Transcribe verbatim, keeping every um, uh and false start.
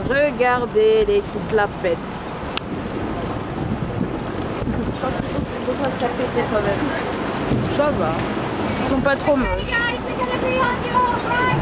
Regardez les qui se la pètent. On va se la péter quand même. Ça va. Ils sont pas trop moches. Guys, they're gonna be on your right.